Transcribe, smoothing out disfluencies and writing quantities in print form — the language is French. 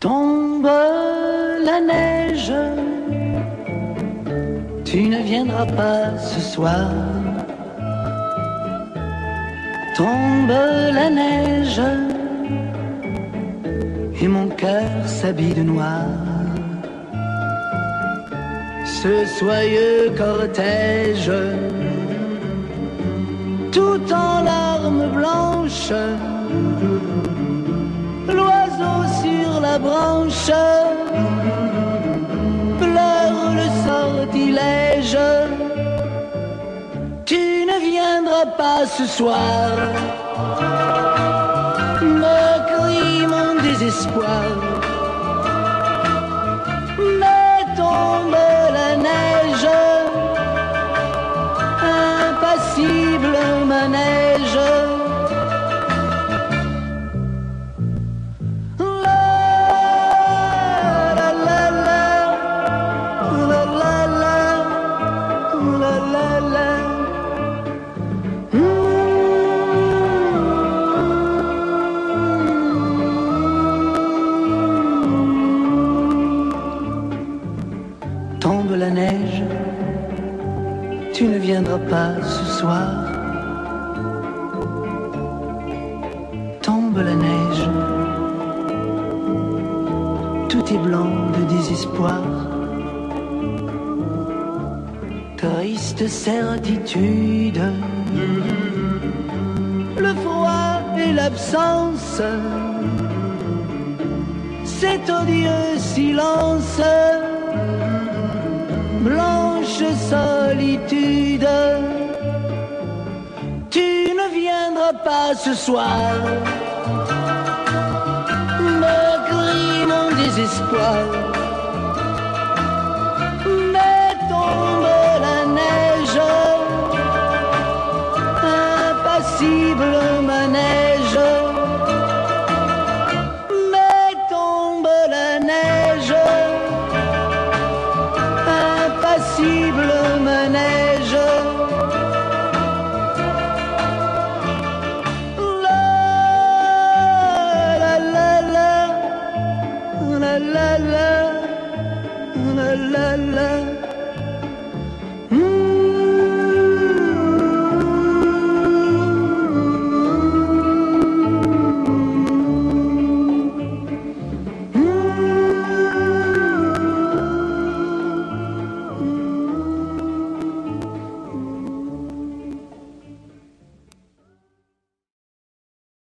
Tombe la neige, tu ne viendras pas ce soir. Tombe la neige, et mon cœur s'habille de noir. Ce soyeux cortège, tout en larmes blanches, l'oiseau sur la branche pleure le sortilège. Tu ne viendras pas ce soir, me crie mon désespoir. Mais tombe la neige, impassible manège. Tombe la neige, tu ne viendras pas ce soir. Tombe la neige, tout est blanc de désespoir. Triste certitude, le froid et l'absence, cet odieux silence. Blanche solitude, tu ne viendras pas ce soir, me crie mon désespoir. Mais tombe la neige, impassible